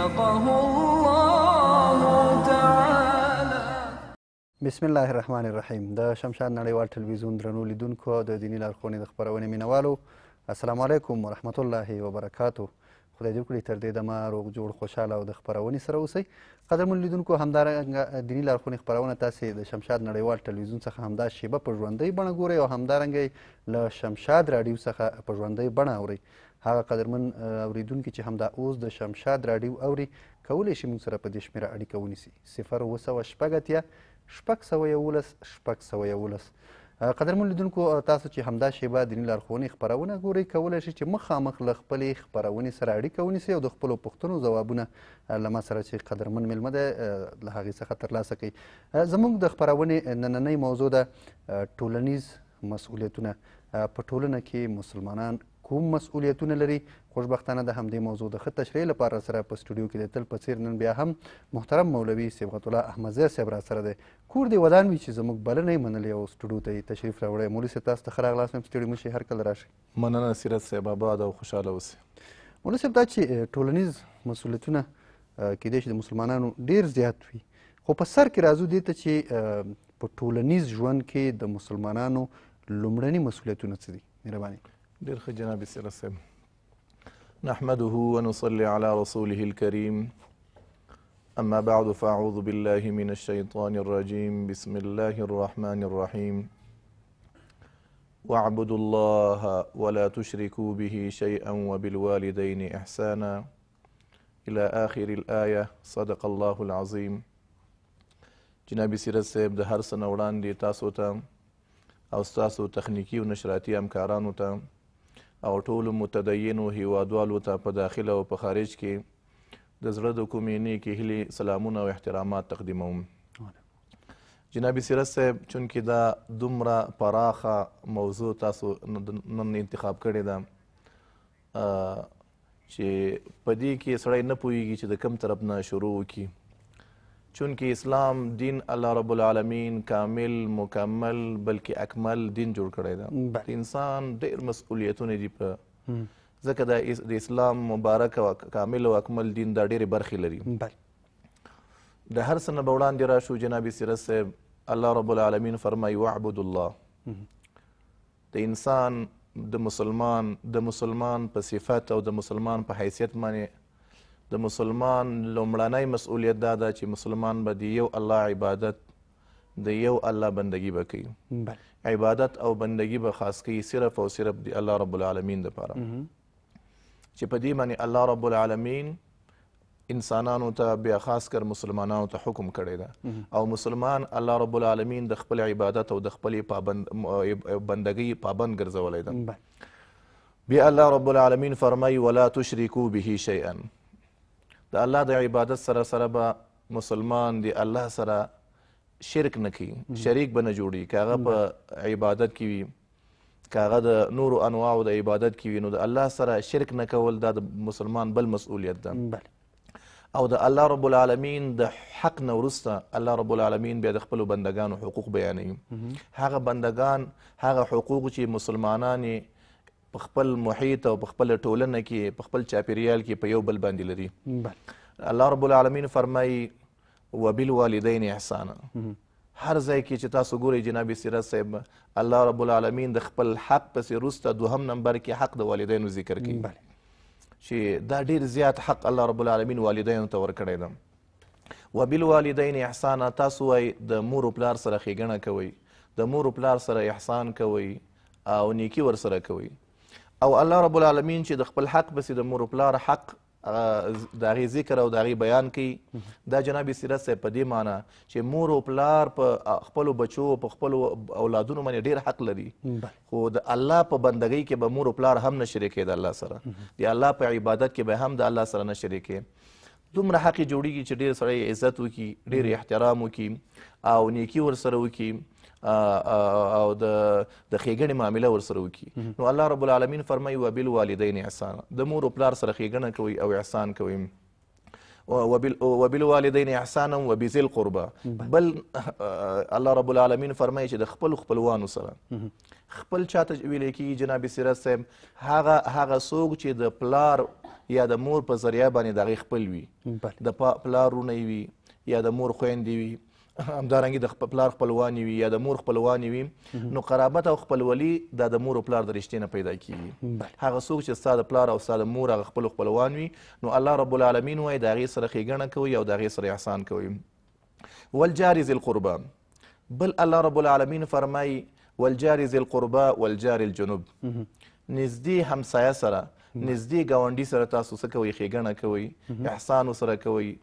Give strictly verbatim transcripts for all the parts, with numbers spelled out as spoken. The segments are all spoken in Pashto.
خلقه الله تعالى. بسم الله الرحمن الرحیم. د شمشاد نړیوال ټلویزیون درنو لیدونکو د دیني لارښوونې د خپرونې مینوالو السلام علیکم ورحمت الله وبرکاتو. خدای دې وکړي تر دې دمه روغ جوړ خوشحاله او د خپرونې سره اوسئ. قدرمن لیدونکو همدارنګه دیني لارښوونې خپرونه تاسې د شمشاد نړیوال ټلویزیون څخه همدا شیبه په ژوندۍ بڼه ګورئ او همدارنګه له شمشاد راډیو څخه په ژوندۍ بڼه اورئ. هغه قدرمن اوریدونکي چې همدا اوس د شمشاد راډیو اوري کولی شي موږ سره په دې شمېره اړیکه ونیسي صفر اوه سوه شپږ اتیا شپږ سوه یولس شپږ سوه یولس. قدرمن لیدونکو تاسو چې همدا شیبه دیني لارښوونې خپرونه ګورئ کولی شئ چې مخامخ له خپلې خپرونې سره اړیکه ونیسئ او د خپلو پوښتنو ځوابونه له ما سره چې قدرمن میلمه دی له هغې څخه ترلاسه کوئ. زموږ د خپرونې نننۍ موضوع ده ټولنیز مسؤلیتونه. په ټولنه کې مسلمانان کوم مسؤلیتونه لري؟ خوشبختانه د همدې موضوع د ښه تشریح لپاره سره په سټوډیو کې د تل په څېر نن بیا هم محترم مولوي صبغت الله احمدزی صاحب را سره دی. کور دې ودان وي چې زموږ بلنه یې منلې او سټوډیو ته یې تشریف راوړی. مولوي صاحب تاسو ته ښه راغلاست وایم. ستړي مه شئ، هر کله راشئ. مننه سیرت صاحب، آباد او خوشحاله اوسئ. مولوي صاحب دا چې ټولنیز مسؤلیتونه کیدای شي د مسلمانانو ډېر زیات وي، خو په سر کې راځو دې ته چې په ټولنیز ژوند کې د مسلمانانو لومړني مسؤلیتونه څه دي؟ مهرباني. ډېر ښه جناب سیرت صاحب. نحمده ونصلي على رسوله الكريم، أما بعد فأعوذ بالله من الشيطان الرجيم. بسم الله الرحمن الرحيم. واعبدوا الله ولا تشركوا به شيئا وبالوالدين إحسانا إلى آخر الآية. صدق الله العظيم. جناب سیرت صاحب د هر څه نه وړاندې تاسو ته او ستاسو تخنیکي او نشراتي همکارانو ته او ټولو متدینو هیوادوالو ته په داخل او په خارج کې د زړه د کومې نیکې هیلې سلامونه او احترامات تقدیموم. جناب سیرت صاحب چونکې دا دومره پراخه موضوع تاسو نن انتخاب کړې ده چې په دې کې سړی نه پوهېږي چې د کوم طرف نه شروع وکړي، چونکې اسلام دین الله رب العالمین کامل مکمل بلکې اکمل دین جوړ کړی ده. د انسان ډېر مسؤلیتونه دي په ځکه د اسلام مبارک او کامل او اکمل دین دا ډېرې برخې لري. د هر څه نه به وړاندې راشو جناب سیرت صاحب، الله رب العالمین فرمایي واعبدوا الله. د انسان د مسلمان د مسلمان په صفت او د مسلمان په حیثیت باندې د مسلمان لومړنی مسؤلیت دا ده چې مسلمان به د یو الله عبادت د یو الله بندگی به کوي. عبادت او بندگی به خاص کوي صرف او صرف د الله رب العالمین دپاره، چې په دې باندې الله رب العالمین انسانانو ته بیا خاص کر مسلمانانو ته حکم کړی ده او مسلمان الله رب العالمین د خپل عبادت او د خپلې پابند بندگی پابند ګرځولی ده. بیا الله رب العالمین فرمایي ولا تشرکو به شیئا. د الله د عبادت سره سره به مسلمان د الله سره شرک نه کوي، شریک به نه جوړي. که هغه په عبادت کې وي، که هغه د نورو انواعو د عبادت کې وي، نو د الله سره شرک نه کول دا د مسلمان بل مسؤلیت ده. او د الله رب العالمین د حق نه وروسته الله رب العالمین بیا د خپلو بندګانو حقوق بیانوي. هغه بندګان هغه حقوق چې مسلمانان په خپل محیط او په خپل ټولنه کې په خپل چاپیریال کې په یو بل باندې لري. الله رب العالمین فرمایي وبالوالدین احسانا. هر ځای کې چې تاسو ګورئ جناب سیرت صاحب، الله رب العالمین د خپل حق پسې وروسته دوهم نمبر کې حق د والدینو ذکر کوي چې دا ډېر زیات حق الله رب العالمین والدینو ته ورکړی ده. وبالوالدین احسانا، تاسو وایي د مور و پلار سره ښېګڼه کوئ، د مور و پلار سره احسان کوئ او نیکي ورسره کوئ. او الله رب العالمین چې د خپل حق پسې د مور و پلار حق د هغې ذکر او د هغې بیان کوي، دا جناب سیرت صاحب په دې معنی چې مور و پلار په خپلو بچو په خپلو اولادونو باندې ډېر حق لري، خو د الله په بندګۍ کې به مور و پلار هم نه شریکوي د الله سره، د الله په عبادت کې به هم د الله سره نه شریکوي. دومره حق یې جوړېږي چې ډېر سړی عزت وکړي، ډېر احترام وکړي او نیکي ورسره وکړي او د د ښېګڼې معامله ورسره وکړي. نو الله رب العالمین فرمایي وبالوالدین احسانا، د مور و پلار سره ښېګڼه کوئ او احسان کوئ. وبالوالدین احسانا وبذي القربى. بل الله رب العالمین فرمایي چې د خپلو خپلوانو سره، خپل چاته ویلی کېږي جناب سیرت صاحب، هغه هغه څوک چې د پلار یا د مور په ذریعه باندې د هغې خپل وي د پلار وروڼه وي یا د مور خویندې وي همدارنګې د پلار خپلوانې وي یا د مور خپلوانې وي نو قرابت او خپلولي دا د مور او پلار د رشتې نه پیدا کیږي هغه څوک چې ستا د پلار او ستا د مور هغه خپلو خپلوان وي نو الله رب العالمین وایي د هغې سره ښېګڼه کوئ او د هغې سره احسان کوئ والجار ذي القربا بل الله رب العالمین فرمایي والجار ذي القربا والجار الجنوب نږدې همسایه سره نږدې ګاونډي سره تاسو څه کوئ ښېګڼه کوئ احسان ورسره کوئ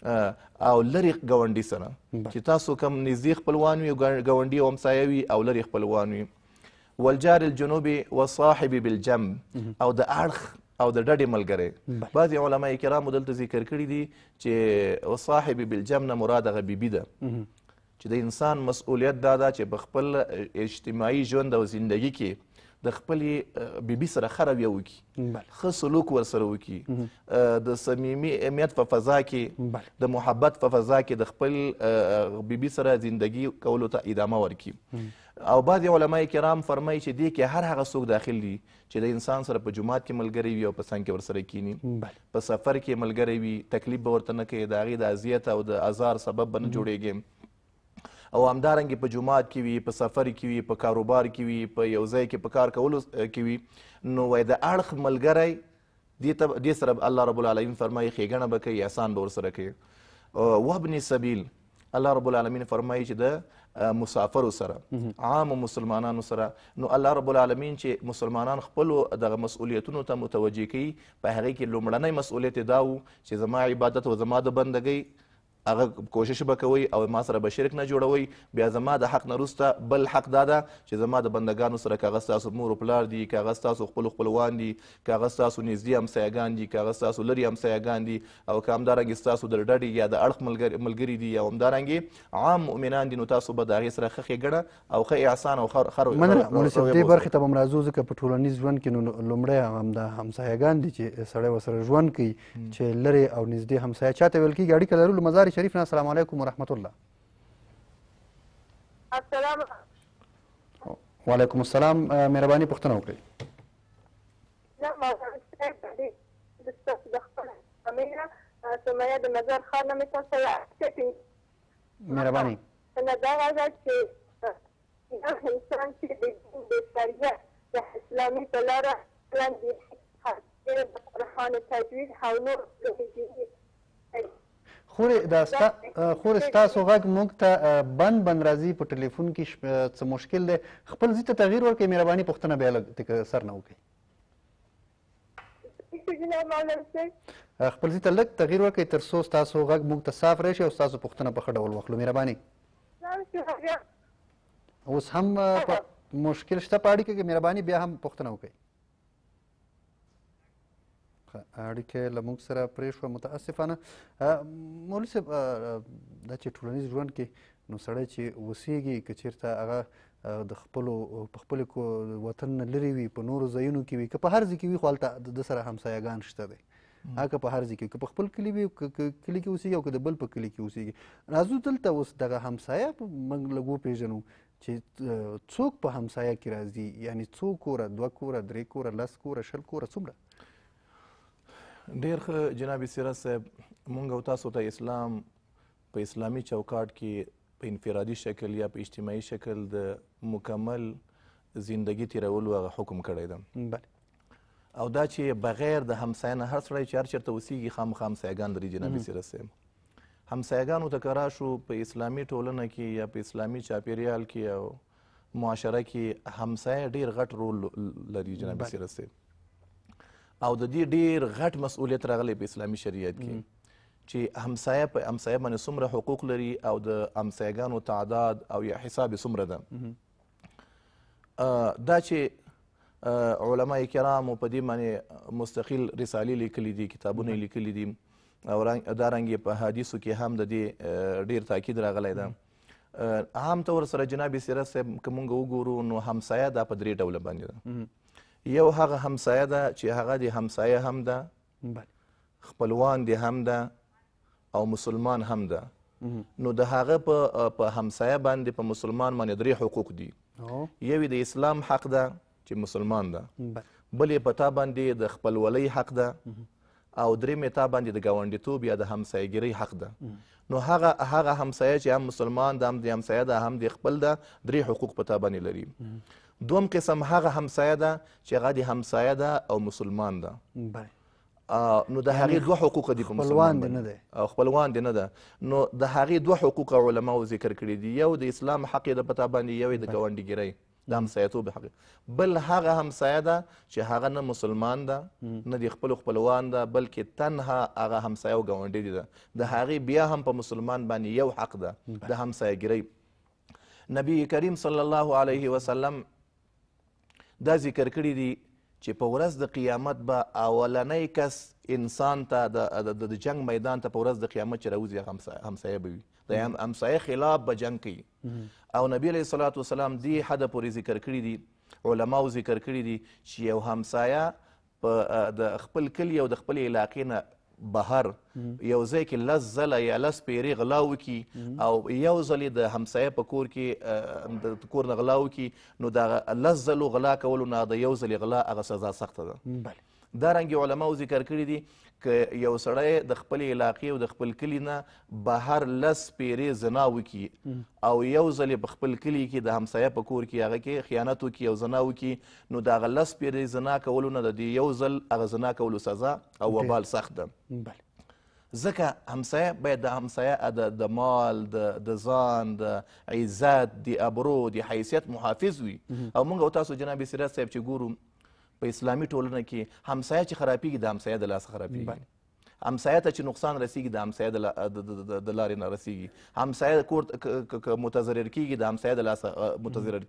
او لرې ګاونډي سره چې تاسو کم نږدې خپلوان وي ګاونډي او همسایه وي او لرې خپلوان وي والجار الجنوب والصاحب بالجنب او د اړخ او د ډډې ملګری بعضې علما کرامو دلته ذکر کړي دي چې والصاحب بالجنب نه مراد هغه بیبي ده چې د انسان مسؤلیت دا ده چې په خپل اجتماعي ژوند او زندگی کې د خپلې بیبي سره ښه رویه وکړي ښه سلوک ورسره وکړي د صمیمي امیت په فضا کې د محبت په فضا کې د خپل بیبي سره زندگی کولو ته ادامه ورکړي او بعضې علما کرام فرمایي چې دې کې هر هغه څوک داخل دي چې د انسان سره په جومات کې ملګری وي او په څنګ کې ورسره کینی په سفر کې ملګری وي تکلیف به ورته نه کوي د هغې د اذیت او د ازار سبب به نه جوړېږي او همدارنګې په جومات کې وي په سفر کې وي په کاروبار کې وي په یو ځای کې په کار کولو کې وي نو وایي د اړخ ملګری دې سره الله رب العالمین فرمایي ښېګڼه به کوي احسان به ورسره کوي وابن سبیل الله رب العالمین فرمایي چې د مسافرو سره عامو مسلمانانو سره نو الله رب العالمین چې مسلمانان خپلو دغه مسؤلیتونو ته متوجه کوي په هغې کې لومړنی مسؤلیت دا و چې زما عبادت او زما د بندګۍ هغه کوشش به کوئ او ما سره به شرک نه جوړوئ بیا زما د حق نه وروسته بل حق دا ده چې زما د بندګانو سره که هغه ستاسو مور و پلار دي که هغه ستاسو خپلو خپلوان دي که هغه ستاسو نږدې همسایهګان دي که هغه ستاسو لرې همسایهګان دي او که همدارنګې ستاسو د ډډې یا د اړخ ملګري دي یا همدارنګې عام مؤمنان دي نو تاسو به د هغې سره ښه ښېګڼه او ښه احسان او ښه مننه مولوي صاحب دې برخې ته به هم راځو ځکه په ټولنیز ژوند کې نو لومړی همدا همسایهګان دي چې سړی ورسره ژوند کوي چې لرې او نږدې همسایه چا ته ویل کېږي اړیکه لرو له مزار شریف نه السلام علیکم ورحمت الله السلام وعلیکم السلام مهرباني پوښتنه وکړئ سمیه د مزار ښار نه مې تاسو سره مهرباني نه دا راځه چې یو انسان چې د دین د شریعت د اسلامي په لاره وړاندې د قرآن تجوید او نور خورې دا ستا خورې ستاسو غږ موږ ته بند بند راځي په ټلیفون کې څه مشکل دی خپل ځي ته تغییر ورکړئ مهرباني پوښتنه بیا لږ سر نه وکړئ خپل ځي ته لږ تغییر ورکړئ تر څو ستاسو غږ موږ ته صاف راشي او ستاسو پوښتنه په ښه ډول واخلو مهرباني اوس هم مشکل شته په اړیکه کې مهرباني بیا هم پوښتنه وکړئ اړیکې له موږ سره پرېښوه متاسفانه مولوي صاحب دا چې ټولنیز ژوند کې نو سړی چې اوسېږي که چېرته هغه د خپلو په خپلې وطن نه لرې وي په نورو ځایونو کې وي که په هر ځای کې وي خو هلته د سره همسایهګان شته دی هغه په هر ځای کې که په خپل کلي وي که کلي کې اوسېږي او که د بل په کلي کې اوسېږي راځو دلته اوس دغه همسایه موږ لږ وپېژنو چې څوک په همسایه کې راځي یعنې څو کوره دوه کوره درې کوره لس کوره شل کوره څومره ډېر ښه جناب سیرت صاحب مونږ او تاسو ته اسلام په اسلامي چوکاټ کې په انفرادي شکل یا په اجتماعي شکل د مکمل زندگی تیرولو هغه حکم کړی ده او دا چې بغیر د همسایه نه هر سړی چې هر چېرته اوسېږي خامخا همسایهګان لري جناب سیرت صاحب همسایهګانو ته که راشو په اسلامي ټولنه کې یا په اسلامي چاپیریال کې او معاشره کې همسایه ډېر غټ رول لري جناب سیرت صاحب او د دې ډېر غټ مسؤلیت راغلی په اسلامي شریعت کې چې همسایه په همسایه باندې څومره حقوق لري او د همسایهګانو تعداد او یا حساب یې څومره ده دا چې علما کرامو په دې باندې مستقل رسالې لیکلي دي کتابونه یې لیکلي دي او دارنګې په حدیثو کې هم د دې ډېر تاکید راغلی ده عام طور سره جناب سیرت صاحب که مونږ وګورو نو همسایه دا په درې ډوله باندې ده یو هغه همسایه ده چې هغه د همسایه هم ده خپلوان دې هم ده او مسلمان هم ده نو د هغه په همسایه باندې په مسلمان باندې درې حقوق دي یو د اسلام حق ده چې مسلمان ده بل یې په تا باندې د خپلولۍ حق ده او درېیمې تا باندې د ګاونډیتوب یا د همسایګرۍ حق ده. نو هغه هغه همسایه چې هم مسلمان ده هم د همسایه ده هم د خپل ده درې حقوق په تا باندې لري. دوم قسم هغه همسایه ده چې هغه د همسایه ده او مسلمان ده. نو د هغې دوه حقوق دي په مسلمان باندې او خپلوان دې نه ده. نو د هغې دوه حقوق علماو ذکر کړي دي، یو د اسلام حق یې ده په تا باندې، یو یې د ګاونډیګرۍ د همسایتوب حق. بل هغه همسایه ده چې هغه نه مسلمان ده نه د خپلو خپلوان ده، بلکې تنها هغه همسایه او ګاونډي دي ده. د هغې بیا هم په مسلمان باندې یو حق ده د همسایګرۍ. نبی کریم صلی الله علیه وسلم دا ذکر کړي دي چې په ورځ د قیامت به اولنی کس انسان ته د جنگ میدان ته په ورځ د قیامت چې راوځي همسایه به وي، د همسایه خلاف به جنگ کوي. او نبی علیه الصلاة والسلام دې حده پورې ذکر کړي دي، علماو ذکر کړي دي چې یو همسایه په د خپل کلي او د خپل علاقې نه بهر یو ځای کې لس ځله یا لس پیرې غلا وکړي او یو ځل یې د همسایه په کور کې د کور نه غلا وکړي، نو د لس ځلو غلا کولو نه د یو ځلې غلا هغه سزا سخته ده. دارنګې علماو ذکر کړي دي که یو سړی د خپل علاقې او د خپل کلي نه بهر لس پیرې زنا وکړي او یو ځل په خپل کلي کې د همسایه په کور کې هغه کې خیانت وکړي او زنا وکړي، نو د هغه لس پیرې زنا کولو نه د دې یو ځل هغه زنا کولو سزا او وبال سخت ده. ځکه همسایه باید د همسایه د مال د ځان د عزت د ابرو د حیثیت محافظ وي. او موږ او تاسو جناب سیرت صاحب چې ګورو په اسلامي ټولنه کې همسایه چې خرابېږي د همسایه د لاسه خرابېږي، همسایه ته چې نقصان رسیږي د همسایه د لارې نه رسیږي، همسایه کور که متضرر کېږي د همسایه د لاسه متضرر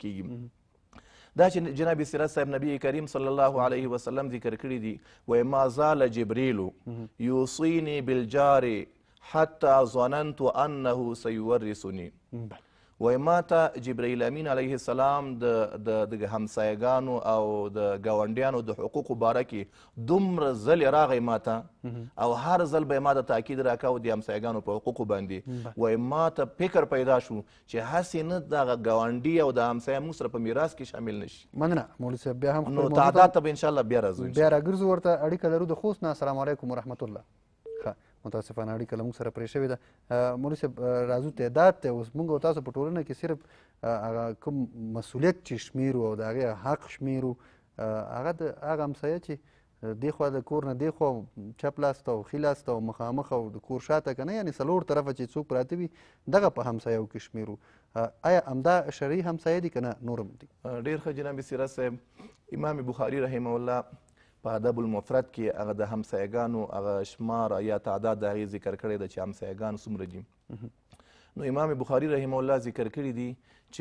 کېږي. دا چې جناب سیرت صاحب نبی کریم صلی الله علیه وسلم ذکر کړي دي، وایي ما زال جبریل یوصیني بالجار حتی ظننت انه سیورثني. وای ما ته جبرائیل امین علیه السلام د همسایګانو او د ګاونډیانو د حقوقو باره کې دومره ځلې راغی ما ته او هر ځل به یې ما ته تاکید راکاو د همسایګانو په حقوقو باندې. وای ما ته فکر پیدا شو چې هسې نه دغه ګاونډي او د همسایه موږ سره په میراث کې شامل نه شي. مننه مولوي صاحب، بیا هم نو تعداد ته به انشاءالله بیا راځو بیا راګرځو ورته. اړیکه لرو د خوست نه. السلام علیکم ورحمت الله. ښه متاسفانه اړیکه له موږ سره پرې شوې ده. مولوي صاحب راځو تعداد ته. اوس موږ او تاسو په ټولنه کې صرف هغه کوم مسؤلیت چې شمیرو او د هغې حق شمیرو، هغه د هغه همسایه چې دې خوا د کور نه دې خوا چپ لاس ته او ښي لاس ته او مخامخ او د کور شاته که نه، یعنې څلور طرفه چې څوک پراته وي دغه په همسایهو کې شمیرو. آیا همدا شرعي همسایه دي که نه نور هم دي؟ ډېر ښه جناب سیرت صاحب. امام بخاري رحمه الله په ادب المفرد کې هغه د همسایګانو هغه شمار یا تعداد د هغې ذکر کړی ده چې همسایګان څومره دي. نو امام بخاري رحمه الله ذکر کړي دي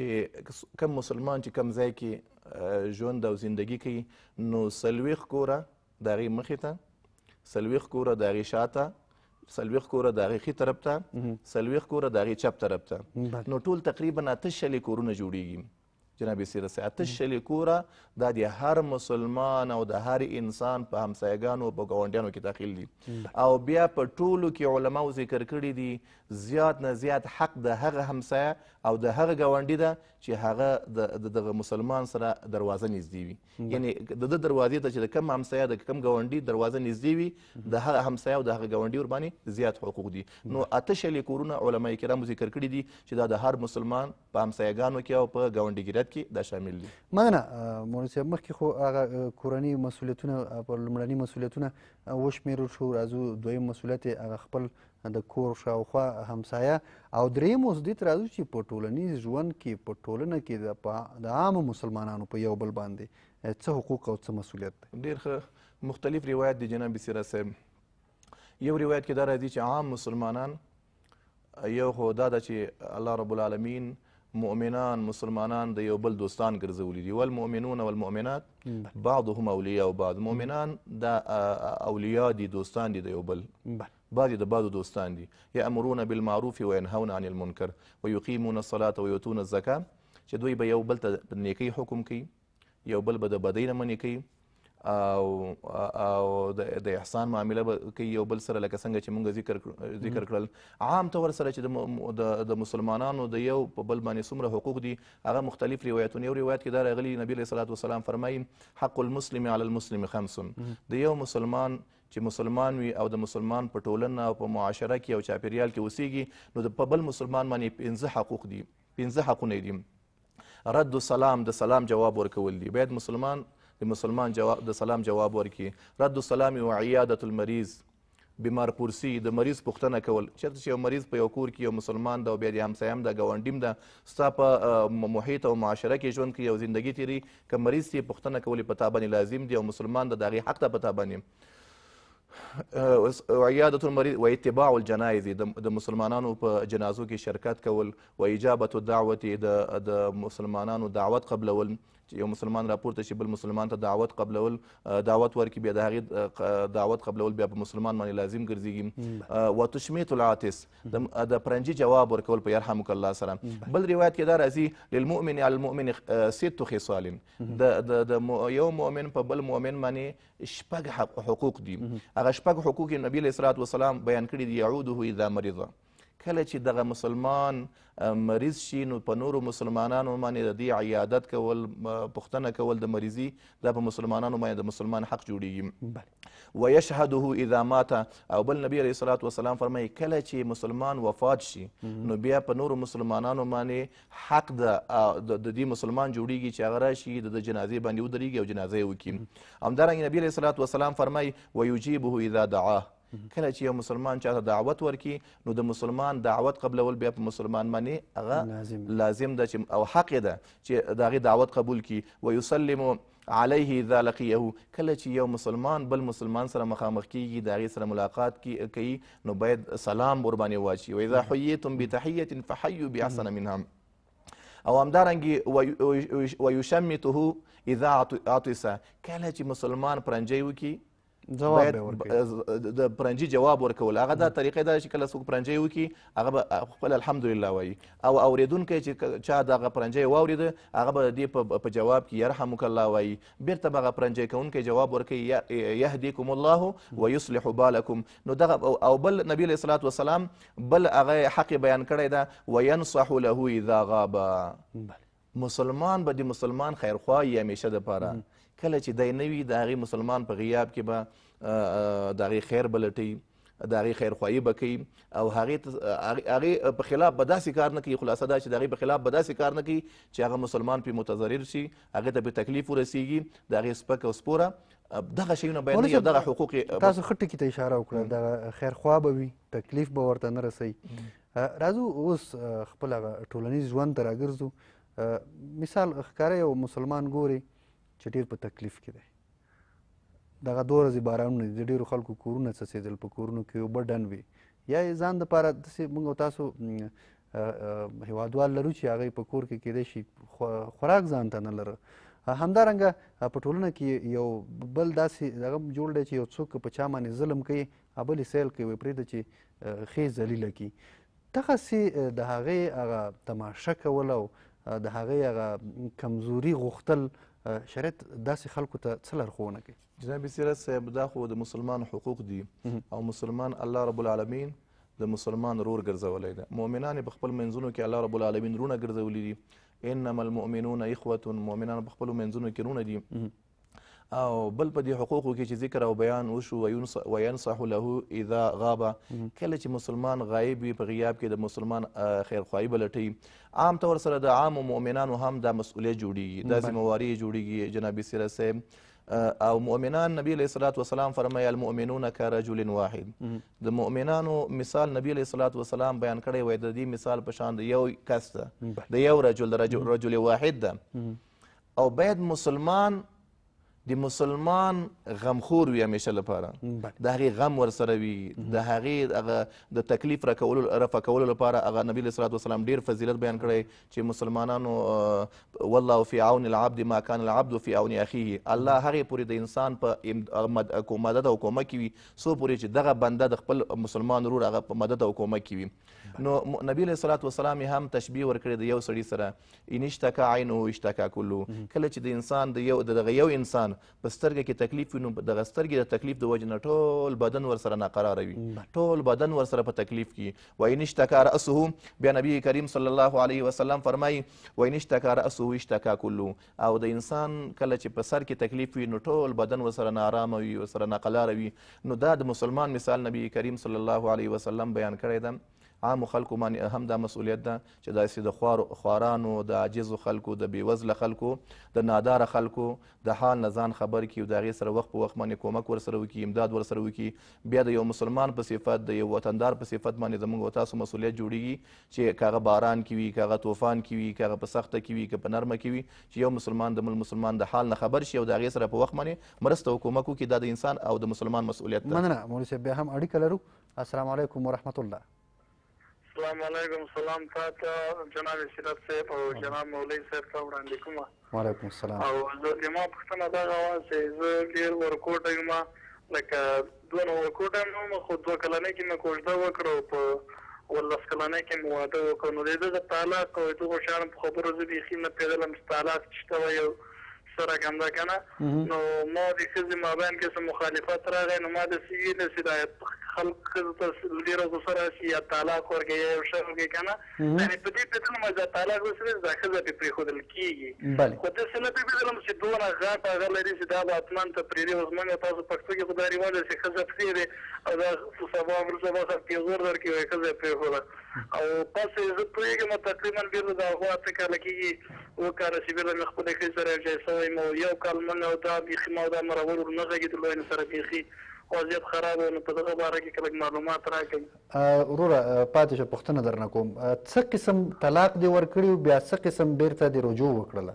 چې کم مسلمان چې کم ځای کې ژوند او زندگی کوي، نو څلوېښت کوره د هغې مخې ته، څلوېښت کوره د هغې شاته، څلوېښت کوره د هغې ښي طرف ته، څلوېښت کوره د هغې چپ طرف ته، نو ټول تقریبا اته شلې کورونه جوړیږي. جناب سیرت صاحب اته شلې کوره دا د هر مسلمان او د هر انسان په همسایګانو او په ګاونډیانو کې داخل دي. او بیا په ټولو کې علماو ذکر کړي دي زیات نه زیات حق د هغه همسایه او د هغه ګاونډي ده چې هغه د دغه مسلمان سره دروازه نږدې وي. یعنې د ده دروازې ته چې د کم همسایه د کم ګاونډي دروازه نږدې وي، د هغه همسایه او د هغه ګاونډي ورباندې زیات حقوق دي. نو اته شلې کورونه علما کرامو ذکر کړي دي چې دا د هر مسلمان په همسایګانو کې او په ګاونډیګریت کې دا شامل دي. مننه مولوي صاحب. مخکې خو هغه کورني مسؤلیتونه په لومړني مسؤلیتونه وشمېرل شو، راځو دویم مسؤلیت هغه خپل د کور شاوخوا همسایه، او درېیم اوس دې ته راځو چې په ټولنیز ژوند کې په ټولنه کې د عامو مسلمانانو په یو بل باندې څه حقوق او څه مسؤلیت دی؟ ډېر ښه مختلف روایت دی جناب سیرت صاحب. یو روایت کې دا راځي چې عام مسلمانان، یو خو دا ده چې الله رب العالمین مؤمنان مسلمانان د یو بل دوستان ګرځولي دي. والمؤمنون والمؤمنات بعضهم اولیاء بعض. مؤمنان دا اولیا دي، دوستان دي د یو بل، بعض د بعضو دوستان دي. یامرون بالمعروف وینهون عن المنکر ویقیمون الصلاة ویؤتون الزکاة، چې دوی به یو بل ته د نیکۍ حکم کوي، یو بل به د بدۍ نه منې کوي او او د احسان معامله به کوي یو بل سره، لکه څنګه چې موږ ذکر ذکر کړل. عام طور سره چې د مسلمانانو د یو په بل باندې څومره حقوق دي هغه مختلف روایتونه. یو روایت کې دا راغلي نبی علیه الصلاة والسلام فرمایي حق المسلم علی المسلم خمس. د یو مسلمان چې مسلمان وي او د مسلمان په ټولنه او په معاشره کې او چاپیریال کې اوسیږي نو د په بل مسلمان باندې پنځه حقوق دي، پنځه حقونه دي. رد السلام، د سلام جواب ورکول دي، باید مسلمان د مسلمان جواب د سلام جواب ورکړي. رد السلام و عیادة المریض، بیمار پرسی د مریض پوښتنه کول. چېرته چې یو مریض په یو کور کې یو مسلمان ده او بیا د همسایم ده ګاونډیم ده ستا په محیط او معاشره کې ژوند کوي او زندګي تیري، که مریض یې پوښتنه کول په تا باندې لازم دي او مسلمان ده د هغې حق ده په تا باندې. عیادة المریض و اتباع الجنایز، د مسلمانانو په جنازو کې شرکت کول. و اجابة الدعوة، د مسلمانانو دعوت قبلول، چې یو مسلمان راپورته شي بل مسلمان ته دعوت قبلول، دعوت ورکړي، بیا د هغې دعوت قبلول بیا په مسلمان باندې لازم ګرځېږي. و تشمیت العاطس، د پرنجي جواب ورکول په یرحمک الله سره. بل روایت کې دا راځي للمؤمن علی المؤمن ست خصال، د یو مؤمن په بل مؤمن باندې شپږ حقوق دي. هغه شپږ حقوق یې نبي علیه الصلاة والسلام بیان کړي دي. یعوده اذا مرض، کله چې دغه مسلمان مریض شي نو په نورو مسلمانانو باندې د دې عیادت کول، پوښتنه کول د مریضي، دا په مسلمانانو باندې د مسلمان حق جوړیږي. ویشهده اذا مات، او بل نبی علیه الصلاة والسلام فرمایي کله چې مسلمان وفات شي نو بیا په نورو مسلمانانو باندې حق د دې مسلمان جوړیږي چې هغه راشي د جنازې باندې ودرېږي او جنازه یې وکړي. همدارنګه نبی علیه الصلاة والسلام فرمایي ویجیبه اذا دعاه، کله چې یو مسلمان چاته دعوت ورکړي نو د مسلمان دعوت قبلول بیا په مسلمان باندې هغه لازم ده چې او حق ده چې د هغې دعوت قبول کړي. ویسلم علیه اذا لقیه، کله چې یو مسلمان بل مسلمان سره مخامخ کیږي د هغې سره ملاقات کوي نو باید سلام ورباندې واچي. و اذا حییتم بتحیة فحیوا باحسن منها. او همدارنګې ویشمته اذا عطس، کله چې مسلمان پرنجی وکړي باید د پرنجي جواب ورکول. هغه دا طریقه ده چې کله څوک پرنجی وکړي هغه به خپل الحمدلله وایي، او اورېدونکی چې چا دغه پرنجی واورېده هغه به د دې په جواب کې یرحمک الله وایي. بیرته به هغه پرنجی کوونکی جواب ورکوي یهدیکم الله ویصلح بالکم. نو دغه او بل نبی علیه الصلاة والسلام بل هغه حق بیان کړی ده وینصح له اذا غاب، مسلمان به د مسلمان خیرخواهي همیشه دپاره، کله چې دی نه وي د هغې مسلمان په غیاب کې به د هغې خیر به لټوي، د هغې خیرخواهي به کوي او هغې په خلاف به داسې کار نه کوي. خلاصه دا چې د هغې په خلاف به داسې کار نه کوي چې هغه مسلمان پرې متضرر شي، هغې ته پرې تکلیف ورسیږي، د هغې سپک او سپوره دغه شیونه باید نه دغه حقوق. تاسو ښه ټکي ته اشاره وکړه، دغه خیرخوا به وي، تکلیف به ورته نه رسوي. راځو اوس خپل هغه ټولنیز ژوند ته راګرځو. مثال ښکاره یو مسلمان ګوري چې ډېر په تکلیف کې دی، دغه دوه ورځې بارانونه دي، د ډېرو خلکو کورونه څڅېدل، په کورونو کې اوبه ډن وي، یا یې ځان دپاره داسې موږ او تاسو هېوادوال لرو چې هغوی په کور کې کیدای شي خوراک ځان ته نه لره. همدارنګه په ټولنه کې یو بل داسې دغه جوړ دی چې یو څوک په چا باندې ظلم کوي بل یې سیل کوي، پرېږده چې ښې ذلیله کړي. دغسې د هغې هغه تماشه کول او د هغې هغه کمزوري غوښتل شریعت داسې خلکو ته څه لارښوونه کوي؟ جناب سیرت صاحب دا خو د مسلمان حقوق دي او مسلمان الله رب العالمین د مسلمان رور ګرځولی ده. مؤمنان په خپل منځونو کې الله رب العالمین رونه ګرځولي دي. انما المؤمنون اخوة، مؤمنان په خپلو منځونو کې رونه دي. او بل په دې حقوقو کې چې ذکر او بیان وشو وینصح له اذا غاب، کله چې مسلمان غایب وي په غیاب کې د مسلمان خیرخواهي به لټوي. عام طور سره د عامو مؤمنانو هم دا مسؤلیت جوړیږي، دا ذمهواري جوړیږي. جناب سیرت صاحب او مؤمنان نبی علیه الصلاة والسلام فرمایي المؤمنون كرجل واحد، د مؤمنانو مثال نبی علیه الصلاة والسلام بیان کړی وای د دې مثال په شان د یو کس ده، د یو رجل د رجل واحد ده. او باید مسلمان د مسلمان غمخور وي همیشه لپاره، د هغې غم ورسره وي، د هغې هغه د تکلیف رفع کولو لپاره هغه نبي علیه الصلاة والسلام ډېر فضیلت بیان کړی چې مسلمانانو والله فی عون العبد ما کان العبد فی عون اخیه، الله هغې پورې د انسان په مدد او کومک کې وي څو پورې چې دغه بنده د خپل مسلمان ورور هغه په مدد او کومک کې وي. نو نبی علیه الصلاة والسلام یې هم تشبیه ورکړې د یو سړي سره، ان اشتکا عینه اشتکا کلو، کله چې د انسان د یو دغه یو انسان انسان په سترګه کې تکلیف وي نو دغه سترګې د تکلیف د وجې نه ټول بدن ورسره ناقراره وي، ټول بدن ورسره په تکلیف کې. وان اشتکا رأسه، بیا نبی کریم صلی الله علیه وسلم فرمایي وان اشتکا رأسه اشتکا کله. او د انسان کله چې په سر کې تکلیف وي نو ټول بدن ورسره ناارامه وي، ورسره ناقراره وي. نو دا د مسلمان مثال نبی کریم صلی الله علیه وسلم بیان کړی ده. عامو خلکو باندې هم دا مسؤلیت ده چې داسې د خوارو خوارانو، د عاجزو خلکو، د بېوزله خلکو، د ناداره خلکو د حال نه ځان خبر کړي او د هغې سره وخت په وخت باندې کومک ورسره وکړي، امداد ورسره وکړي. بیا د یو مسلمان په صفت، د یو وطندار په صفت باندې زموږ او تاسو مسؤلیت جوړیږي چې که هغه باران کې وي، که هغه طوفان کې وي، که هغه په سخته کې وي، که په نرمه کې وي، چې یو مسلمان د بل مسلمان د حال نه خبر شي او د هغې سره په وخت باندې مرسته او کومک وکړي. دا د انسان او د مسلمان مسؤلیت ده. مننه مولوي صاحب. بیا هم اړیکه لرو. السلام علیکم ورحمت الله. السلام علیکم. سلام تاسو جناب سیرت صاحب او جناب مولوي صاحب ته وړاندې کوم. وعلیکم السلام. او زه ما پوښتنه دا غواړم چې زه ډېر ورکوټ یم، لکه دونه ورکوټ یم نو خو دوه کلنۍ کې مې کوژده وکړه او په اوولس کلنۍ کې مې واده وکړ. نو د ده د طلاق او دغو شیانو په خبرو زه بیخي نه پوهېدلم چې طلاق شته وی او سره کنده کنه. نو ما د ښځې مابین کې څه مخالفت راغی نو ما داسې ویلې چې دا خلک ښځو ته ډېره غوسه راشي یا طلاق ورکړي یا یو شی وکړي که نه، یعنې په دې پوهېدلم چې دا طلاق وسرېږي دا ښځه پرې پرېښودل کېږي. خو داسې نه پوهېدلم چې دونه غټ هغه لري چې دا به حتما ته پرېږدي. اوس موږ تاسو پښتو کې خو دا رواج ده چې ښځه پرېږدي او دا سبا بل سبا سره پیغور درکړي وایي ښځه یې پرېښوده. او پس زه پوهېږم تقریبا بېرته د هغو اته کاله کېږي اووه کاله چې بېرته مې خپلې ښځې سره یو ځای سوی یم او یو کال منه او دا بیخي ما دا مرور ور نه غږېدلو یعنې سره بیخي وضعیت خراب و. نو په دغه باره کې که لږ معلومات راکړئ. وروره پاتې شه پوښتنه درنه کوم، څه قسم طلاق دې ورکړي او بیا څه قسم بیرته دې رجوع وکړله؟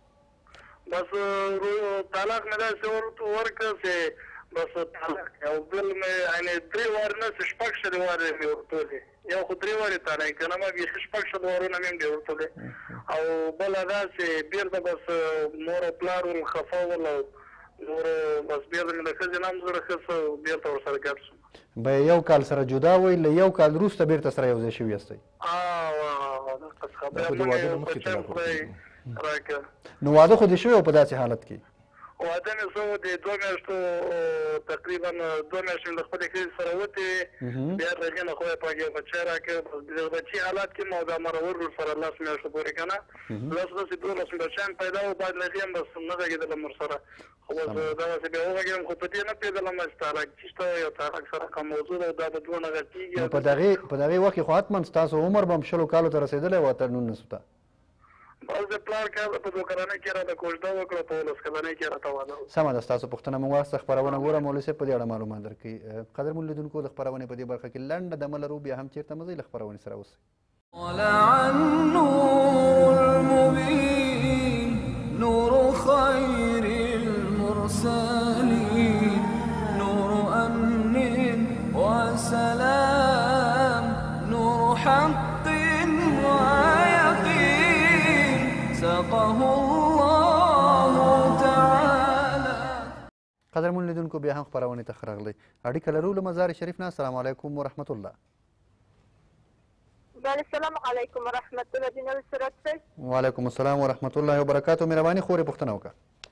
بس طلاق مې داسې ورکړه چې بس طلاق او بل مې یعنې درې وارې نه چې شپږ شلې وارې مې ورکولې، یو خو درې وارې طلاق که نه ما بیخي شپږ شل وارونه مې هم دې ورکولې. او بله دا چې بېرته بس مور او پلار ول خفه ول او نور بس بېرته مې د ښځې نه هم زړه ښه څه بېرته ورسره ګډ شوم. به یو کال سره جدا وئ، له یو کال وروسته بیرته سره یو ځای شوي یاستئ؟ دغه خبره مونږ بچیان خدای راکړه. نو واده خو دې شوی و په داسې حالت کې؟ واده مې شو د دوه میاشتو تقریبا دوه میاشتې مې له خپلې ښځې سره وتې، بیا د هغې نه خدای پاک یو بچی راکړ. د بچي حالات کې ما دا مرور ورسره لس میاشتو پورې که نه لس داسې دولس بچیان پیدا وو، بعد له هغې هم بس نه غږېدلم ورسره. خو بس دغسې بیا وغږېدم خو په دې نه پوهېدلم چې طلاق چې شته یو طلاق سره کوم موضوع ده او دا به دونه غټېږي. نو په دغې په دغې وخت کې خو حتما ستاسو عمر به هم شلو کالو ته رسېدلی و تر نولسو ته؟ بس د پلار کار په دوه کلنۍ کې راته کوژده وکړه، په اوولس کلنۍ کې راته واده وکړه. سمه ده، ستاسو پوښتنه موږ واخیسته. خپرونه ګوره مولوي صاحب په دې اړه معلومات درکوي. قدرمنو لیدونکو د خپرونې په دې برخه کې لنډه دمه لرو، بیا هم چېرته مه ځئ، له خپرونې سره اوسئ. طلع النور المبين نور خير المرسلين نور أمن وسلام نور حق ويقين سقه الله تعالى. قدرمنو لیدونکو بیا هم خپرونې ته ښه راغلی. اړیکه لرو له مزار شریف نه. السلام علیکم ورحمت الله. السلام علیکم ورحمت الله. جناب سرت صاحب. وعلیکم السلام ورحمت الله وبرکاتو. مهرباني خورې پوښتنه وکړه.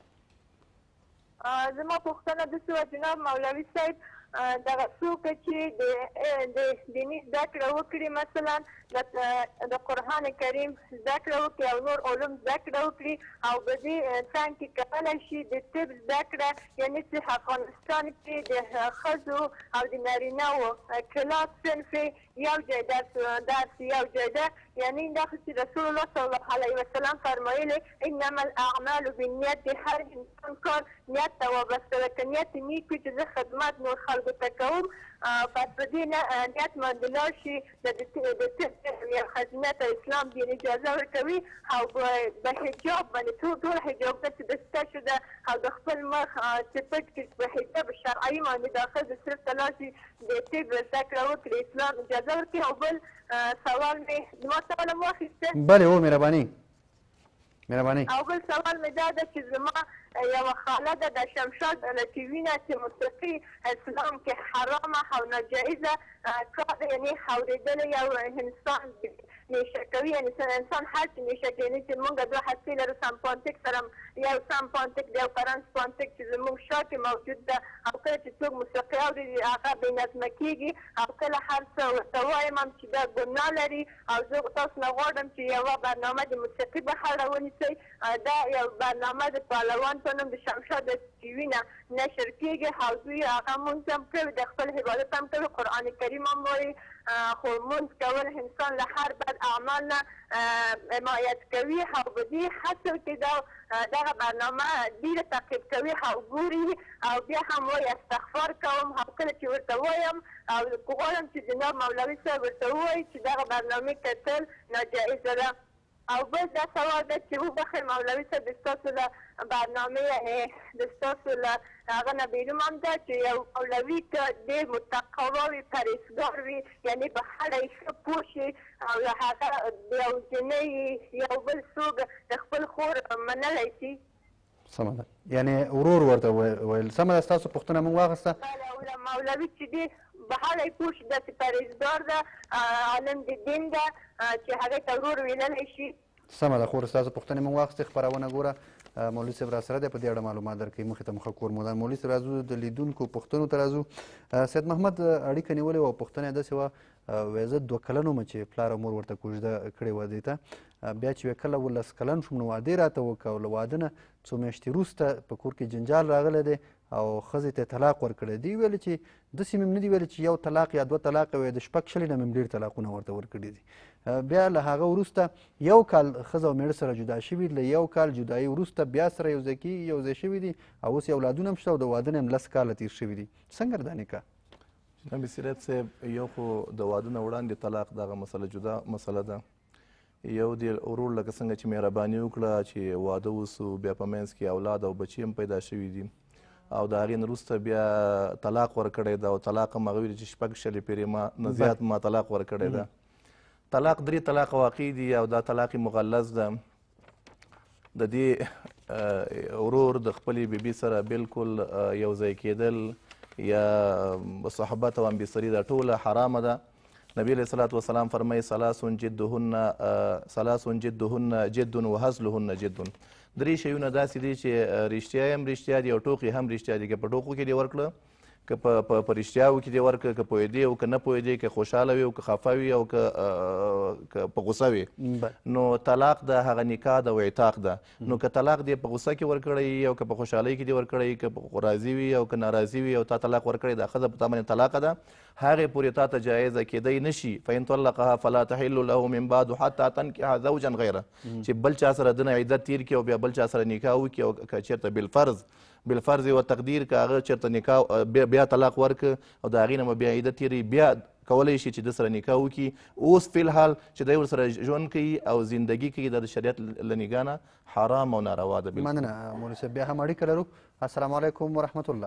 زما پوښتنه داسې وه جناب مولوي صاحب، دغه څوک چې د دیني زده کړه وکړي، مثلا د قرآن کریم زده کړه وکړي او نور علوم زده کړه وکړي او په دې څنګ کې کولی شي د طب زده کړه، یعنې چې افغانستان کې د ښځو او د نارینهو کلاس صنف یو ځای درس یو ځای ده، یعنې دغه چې رسول الله صلی الله علیه وسلم فرمایلي انما الاعمال بالنیت، د هر انسان کار نیت ته وابسته ده. که نیت نیک وي چې زه خدمت نور خلکو ته کوم، پس په دې نیت باندې لاړ شي د طب یا ښځینه ته اسلام دین اجازه ورکوي او په حجاب باندې ټول حجابونه چې بسته شده او د خپل مخ چې پټ کړي په حجاب شرعي باندې دا ښځه صرف ته لاړ شي د طب زده کړه وکړي، اسلام اجازه ورکړي. او بل سوال مې زما سوال هم واخیسته؟ بلې هو مهرباني مهرباني. او بل سوال مې دا ده چې زما یوه خاله ده د شمشاد چې وینه چې موسیقي اسلام کې حرامه او ناجایزه کار، یعنې اورېدلی یو انسان نیشه کوي یعنی انسان هر څه نیشه کوي یعنی چې موږ دوه هستې لرو سمپانتیک سره یو سمپانتیک دی او پرانسپانتیک چې زموږ شا کې موجود ده او کله چې څوک موسیقي اوري هغه بې نظمه کېږي او کله هر څه ورته وایم هم چې دا ګناه لري او زه تاسو نه غواړم چې یوه برنامه د موسیقي په اړه ونیسئ دا یو برنامه د پهلوان په نوم د شمشاد ټي وي نه نشر کېږي او دوی هغه مونځ هم کوي د خپل عبادت هم کوي قرآن کریم هم وایي خو مونځ کول انسان له هر بد اعمال نه حمایت کوي او په دې هڅو کې دا دغه برنامه ډېره تعقیب کوي او ګوري او بیا هم وایي استغفار کوم او کله چې ورته وایم او غواړم چې جناب مولوي صاحب ورته ووایي چې دغه برنامې کتل ناجایزه ده او بل دا سوال ده چې وبخښئ مولوي صاحب د ستاسو له برنامې یعنې د ستاسو له هغه نه بیرون هم ده چې یو مولوي که ډېر متقوا وي پرهیزګار وي یعنې په هره یې ښه پوه شي او له هغه یو جنۍ یو بل څوک د خپل خور منلی شي سمه ده یعنې ورور ورته ویل سمه ده ستاسو پوښتنه موږ واخیسته بله او له مولوي چې دی به هره یې پوه شي داسې پرهیزګار ده عالم د دین ده چې هغې ته ورور ویللی شي سمه ده خور ستاسو پوښتنې موږ واخیستې خپرونه ګوره مولوي صاحب راسره دی په دې اړه معلومات درکوي مخې ته مخه کور مو ده مولوي صاحب راځو د لیدونکو پوښتنو ته راځو سید محمد اړیکه نیولې وه او پوښتنه یې داسې وه وایي زه دوه کلن وم چې پلار او مور ورته کوژده کړې وه دې ته بیا چې وایي کله ولس کلن شوم نو واده یې راته وکړه او له واده نه څو میاشتې وروسته په کور کې جنجال راغلی دی او ښځې ته طلاق ورکړی دی ویلې چې داسې مې هم نه دي ویلې چې یو طلاق یا دوه طلاق وایي د شپږ شلې نه مې هم ډېر طلاقونه ورته ورکړي دي بیا له هغه وروسته یو کال ښځه او میړه سره جدا شوي له یو کال جدایي وروسته بیا سره یو ځای کېږي یو ځای شوي دي او اوس یې اولادونه هم شته او د واده نه هم لس کاله تېر شوي دي څنګه دا نکاح جناب سیرت صاحب یو خو د واده نه وړاندې طلاق دغه مسله جدا مسله ده یو د ورور لکه څنګه چې مهرباني وکړه چې واده وسو بیا په منځ کې اولاد او بچي هم پیدا شوي دي او د هغې نه وروسته بیا طلاق ورکړی ده او طلاق هم هغه ویلي چې شپږ شلې پېرې ما نه زیات ما طلاق ورکړی ده طلاق درې طلاق واقع دي او دا طلاق مغلظ ده د دې ورور د خپلې بیبي سره بالکل یو ځای کېدل یا صحبت او امبیسري دا ټوله حرامه ده نبی علیه الصلاة والسلام فرمایي ثلاث جدهن ثلاث جدهن جد وهزلهن جد درې شیونه داسې دي چې رښتیا هم رښتیا دي او ټوکې هم رښتیا دي که په ټوکو کې دې ورکړه که په رښتیاو کې دې ورکړه که پوهېدې او که نه پوهېدې که خوشحاله وي او که خفه وي او که په غوسه وي نو طلاق د هغه نکاح ده او اعتاق ده نو که طلاق دې په غوسه کې ورکړی او که په خوشحالۍ کې دې ورکړی که راضي وي او که ناراضي وي او تا طلاق ورکړی دا ښځه په تا باندې طلاقه ده هغې پورې تا ته جایزه کېدی نشي فإن طلقها فلا تحل له من بعد حتى تنکح زوجا غیره چې بل چا سره دنه عدت تیر کړي او بیا بل چا سره نکاح وکړي او که چېرته بالفرض بالفرض و تقدیر که هغه چېرته نکاح بیا طلاق ورکړه او د هغې نه به بیا عدت تیری بیا کولی شي چې د سره نکاح وکړي اوس فی الحال چې دی ورسره ژوند کوي او زندګي کوي دا د شریعت له نګاه نه حرام او ناروا ده. مننه مولوي صاحب. بیا هم اړیکه لرو. السلام علیکم ورحمت الله.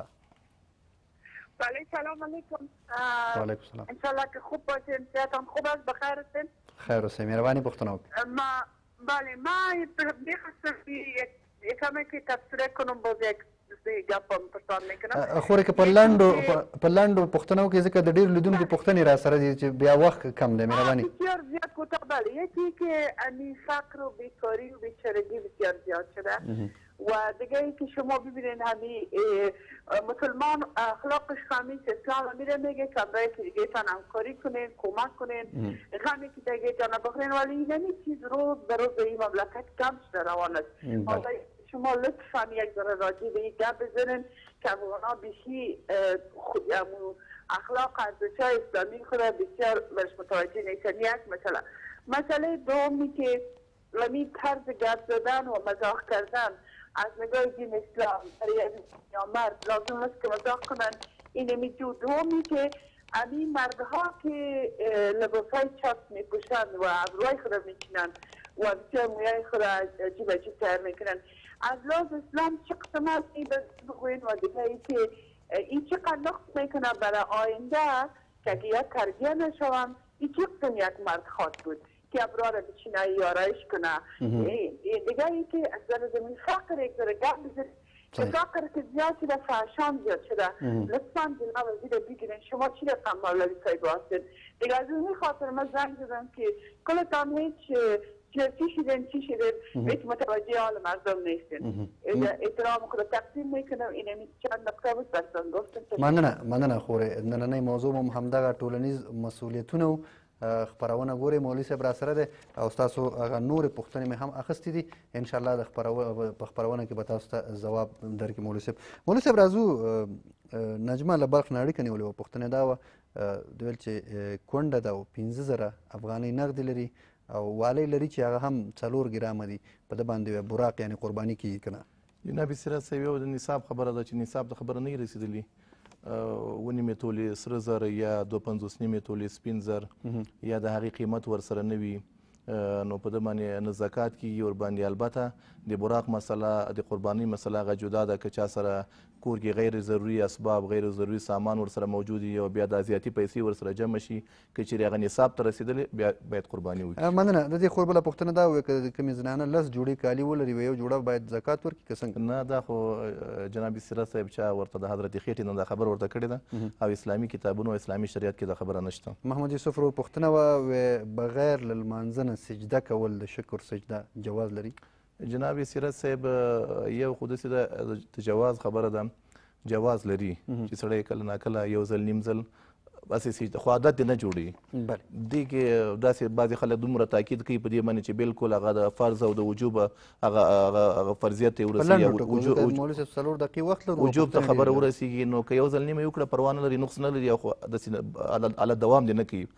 بله سلام علیکم. وعلیکم السلام. انشالله که خوب باشین، صحتان خوب است، بخیر هستین؟ خیر اوسئ. مهرباني پوښتنه وکړئ. ما بله ما میخواستم یکمی که تبصره کنم باز یک گپم پرسان میکنم. خو که په لنډو په لنډو پوښتنه وکړئ ځکه د ډېرو لیدونکو پوښتنې را سره دي چې بیا وخت کم دی. مهرباني. بسیار زیاد کوتاه. بله یکی که امی فقر و بیکاری و بیچارگی بسیار زیاد شده و دیگه ای که شما ببینید همین مسلمان اخلاقش خمیس اسلام میره میگه که برای که دیگه تان همکاری کنین، کمک کنین، غمی که دیگه جان بخورین، ولی این همی چیز روز به روز این مملکت کم شده روان است. شما لطفا یک ذره راجع به این گپ بزنین که اونا بیشی خود اخلاق ارزش‌های اسلامی خود بسیار برش متوجه نیستن. یک مثلا مسئله دومی که لمی طرز گپ زدن و مزاح کردن از نگاه دین اسلام برای یا مرد لازم است که مزاح کنن. این میجو دومی که امی مردها که لباسای چاپ میپوشند و ابروهای خود میچینن و بسیار مویای خود عجیب عجیب تر میکنن، از لحاظ اسلام چه قسم است این بگوین و دیگه ای که این چقدر نقص میکنه برای آینده که اگه یک تربیه نشوم این چه قسم یک مرد خواد بود که ابرا را بچینه یارایش کنه. دیگه ای که از در زمین فقر یک ذره گپ بزنید فقر که زیاد شده فحشان زیاد شده لطفا جناب وزیر بگیرین شما چی رقم مولوی صاحب هستید دیگه از اون خاطر من زنگ زدم که کلتان هیچ چی شدین چی شدین هیچ متوجه حال مردم نیستین احترام خود تقدیم میکنم این چند نکته بود براتون گفتم مننه مننه خورې نننۍ موضوع مو همدغه ټولنیز مسؤلیتونه خپرونه ګورئ مولوي صاحب را سره دی او ستاسو هغه نورې پوښتنې مې هم اخیستې دي انشاءالله د په خپرونه کې به تاسو ته ځواب درکړي مولوي صاحب مولوي صاحب راځو نجمه له بلخ نه اړیکه نیولې وه پوښتنه دا وه دوی ویل چې کونډه ده او پنځه زره افغانۍ نغدې لري او والی لري چې هغه هم څلور ګرامه دي په ده باندې براق یعنې قرباني کېږي که نه جناب سیرت صاحب یو د نصاب خبره ده چې نصاب ته خبره نه رسېدلي اوه نیمې تولې سره زر یا دوه پنځوس نیمې تولې سپین زر یا د هغې قیمت ورسره نه وي نو په ده باندې نه زکات کېږي ورباندې البته د براق مسله د قربانۍ مسله هغه جدا ده که چا سره کور کې غیر ضروري اسباب غیر ضروري سامان ورسره موجود وي او بیا د زیاتي پیسې ورسره جمع شي که چیرې هغه نصاب ته رسېدلې بیا باید قرباني وکړي مننه د دې خور بله پوښتنه دا وه که کومې زنانه لس جوړې کالي ولري و یو جوړه باید زکات ورکړي که څنګه نه دا خو جناب سیرت صاحب چا ورته د حضرت خېټې نه دا خبر ورته کړې ده او اسلامي کتابونو او اسلامي شریعت کې دا خبره نشته محمد یوسف ورور پوښتنه وه بغیر له لمانځه نه سجده کول د شکر سجده جواز لري جناب سیرت صاحب یو خو داسې ده د جواز خبره ده جواز لري چې سړی کله ناکله یو ځل نیم ځل بس سجده خو عادت دې نه جوړوي دې کې داسې بعضې خلک دومره تاکید کوي په دې باندې چې بالکل هغه د فرض او د وجوب هغه هغه فرضیت ته ورسېږي وجوب ته خبره ورسېږي نو که یو ځل نیمه یې وکړه پروا نه لري نقص نه لري او خو داسې علی دوام دې نه کوي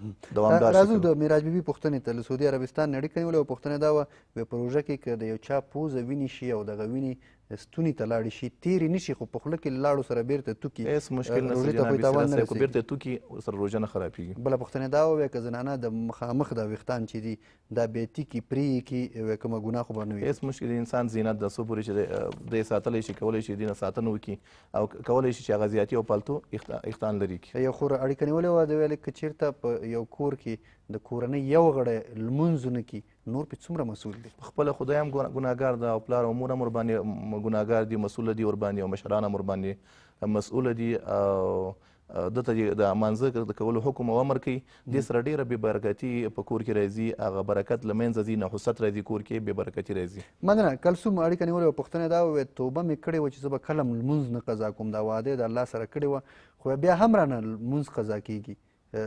راځو د معراج بیبي پوښتنې ته له سعودي عربستان نه اړیکه نیولې وه پوښتنه دا وه په پروژه کې که د یو چا پوزه وینې شي او دغه وینې ستوني ته لاړې شي تېرې نه شي خو په خوله کې لاړو سره بیرته توکي هېڅ مشکل نشته جناب سیرت صاحب که بیرته توکي ورسره روژه نه خرابېږي بله پوښتنه دا وویه که زنانه د مخامخ د ویښتان چې دي دا بې تیکي پرې یې کړي کومه ګناه خو به نه وي هېڅ مشکل انسان زینت ده څو پورې چې دی ساتلی شي کولی شي دې نه ساتنه وکړي او کولی شي چې هغه زیاتي او پالتو ویښتان لرې کړي یو خور اړیکه نیولې وه د ویلې که چېرته په یو کور کې د کورنۍ یو غړی لمونځ ونه کړي نور پې څومره مسؤل دي خپله خدای هم ګناهګار ده او پلار او مور هم ورباندې ګناهګار دي مسؤله دي ورباندې او مشران هم ورباندې مسؤله دي او دته د مانځه د کولو حکم او امر کوي دې سره ډېره بې برکتي په کور کې راځي هغه برکت له منځه ځي نحوست راځي کور کې بې برکتي راځي مننه کلثوم اړیکه نیولې وه پوښتنه دا وویل توبه مې کړې وه چې زه به کله لمونځ نه قضا کوم دا وعده د الله سره کړې وه خو بیا هم رانه لمونځ قضا کېږي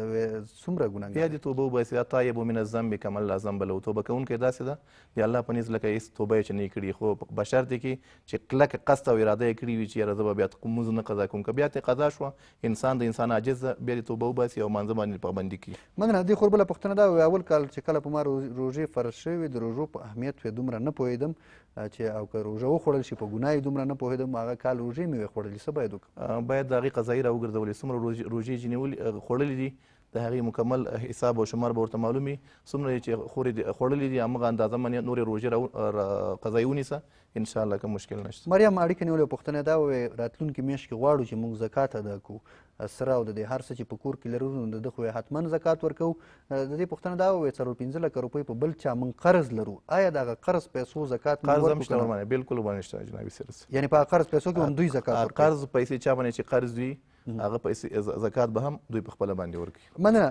څومره ګناهګار بیا دې توبه وباسي تایب من الذنب کمن لا ذنب له توبه کوونکی داسې ده د الله په نزد لکه هېڅ توبه یې چې نه یې کړي خو په شرط کې چې کلکه قصد او اراده یې کړې وي چې یاره زه به بیا لمونځ نه قضا کوم که بیا ترې قضا شوه انسان د انسان عاجز ده بیا دې توبه وباسي او مانځه باندې پابندي کړي مننه دې خور بله پوښتنه دا وه اول کال چې کله په ما روژې فرض شوې وې د روژو په اهمیت یې دومره نه پوهېدم چې او که روژه وخوړل شي په ګناه یې دومره نه پوهېدم هغه کال روژې مې وې خوړلې څه باید وکړم باید د هغې قضایي راوګرځولې څومره روژې چې نیولې خوړلې دي د هغې مکمل حساب او شمار به ورته معلوم وي څومره چې خورې خوړلې دي همغه اندازه باندې نورې روژې قضایي ونیسه انشاءالله که مشکل نشته مریم اړیکه نیولې پوښتنه دا وویې راتلونکي میاشت کې غواړو چې موږ زکات ادا کړو سره او د دې هر څه چې په کور کې لرو نو د ده خو حتما زکات ورکوو د دې پوښتنه دا وویې څلور پنځه لکه روپۍ په بل چا موږ قرض لرو آیا د هغه قرض پیسو زکات قرض هم شته ورباندې بالکل ورباندې شته جناب سیرت یعنې په قرض پیسو کې هم دوی زکات ورکوي قرض پیسې چا باندې چې قرض وي هغه پیسې زکات به هم دوی په خپله باندې ورکوي مننه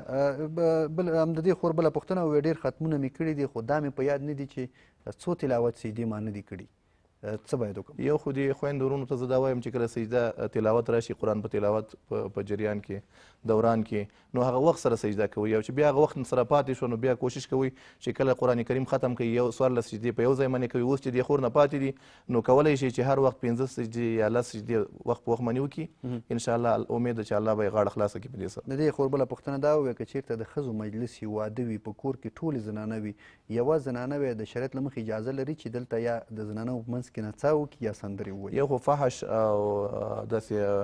بل هم د دې خور بله پوښتنه وویې ډېر ختمونه مې کړي دي خو دا مې په یاد نه دي چې څو تلاوت سجدې ما نه دي کړي څه باید وکړم یو خو دې خویندو ورونو ته زه دا وایم چې کله سجده تلاوت راشي قرآن په تلاوت په جریان کې دوران کې نو هغه وخت سره سجده کوئ او چې بیا هغه وخت سره پاتې شو نو بیا کوشش کوئ چې کله قرآن کریم ختم کوي یو څوارلس سجدې په یو ځای باندې کوي اوس چې دې خور نه پاتې دي نو کولی شي چې هر وخت پنځه سجدې یا لس سجدې وخت په وخت باندې وکړي انشاءالله امید ده چې الله به یې غاړه خلاصه کړي په دې سره د دې خور بله پوښتنه دا وویه که چېرته د ښځو مجلس وي واده وي په کور کې ټولې زنانه وي یوه زنانه وی د شریعت له مخې اجازه لري چې دلته یا د زنانو په منځ کې نڅا وکړي یا سندرې ووایي یو خو فحش او داسې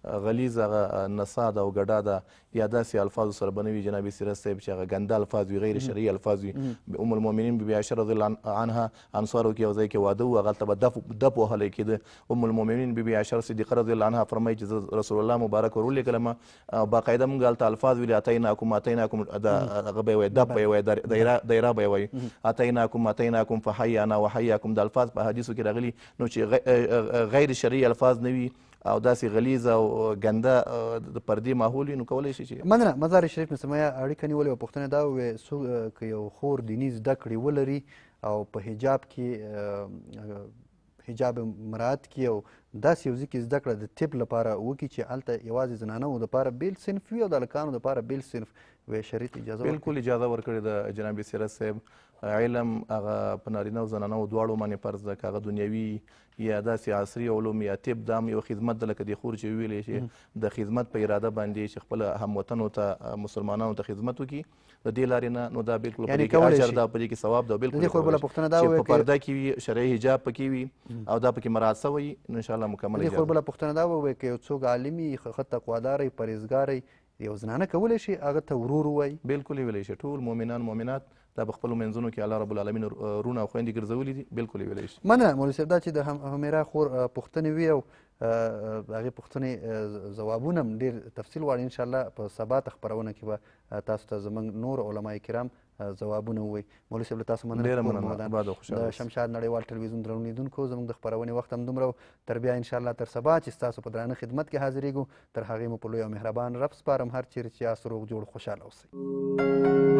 غلیظ هغه نصاد او ګډا ده یا داسې الفاظو سره به نه وي جناب سیرت صاحب چې هغه ګنده الفاظ وي غیر شرعي الفاظ وي. ام المؤمنین بیبي عایشه رضی الله عنها انصارو کې یو ځای کې واده و هغلته به دف دف وهلی کېده. ام المؤمنین بیبي عایشه صدیقه رضی الله عنها فرمایي چې زه رسول الله مبارک ور ولېږلم باقاعده موږ هلته الفاظ ویلي اتیناکم اتیناکم هغه به یې وایي دف به یې وایي دایره به یې وایي اتیناکم اتیناکم فحیانا وحیاکم د الفاظ په حدیثو کې راغلي نو چې غیر شرعي الفاظ نه وي او داسې غلیظ او ګنده د پردې ماحول وي نو کولی شي چې مننه. مزار شریف نه سمیه اړیکه نیولې وه. پوښتنه دا ووې څوک که یو خور دیني زده کړې ولري او په حجاب کې حجاب مراعات کړي او داسې یو ځای کې زده کړه د طب لپاره وکړي چې هلته یوازې زنانهو دپاره بیل صنف وي او د هلکانو دپاره بیل صنف وی شریعت اجازه بالکل اجازه ورکړې ده جناب سیرت صاحب. علم هغه په نارینه او زنانو دواړو باندې فرض ده که هغه دنیوي یا داسې عصري علوم یا طب دا هم یو خدمت ده لکه د خور چې ویلی شي د خدمت په اراده باندې چې خپل هموطنو ته مسلمانانو ته خدمت وکړي د دې لارې نه نو دا بالکل په دې کې اجر ده په دې کې ثواب ده. بالکل چې په پرده کې وي شرعي حجاب پکې وي او دا پکې مراعات شوی نو انشاءالله مکمل اجازه. دې خو بله پوښتنه دا ووایي که یو څوک عالمي ښه تقواداره پرهیزګاره یو زنانه کولی شي هغه ته ورور ووایي؟ بالکل یې ویلی شي. ټول مؤمنان مؤمنات دا په خپلو منځونو کې الله رب العالمین رونه او خویندې ګرځولي دي. بالکل یې ویلی شي. مننه مولوي صاحب. دا چې د همیرا خور پوښتنې وي او هغې پوښتنې ځوابونه هم ډېر تفصیل غواړي انشاءالله په سبا ته خپرونه کې به تاسو ته زموږ نور علما کرام ځوابونه ووایي. مولوي صاحب له تاسو مننه. د شمشاد نړیوال ټلویزیون درنو لیدونکو زموږ د خپرونې وخت هم دومره تر بیا انشاءالله تر سبا چې ستاسو په درانه خدمت کې حاضرېږو تر هغې مو په لوی او مهربان رب سپارم. هر چیرې چې یاست روغ جوړ خوشحاله اوسئ.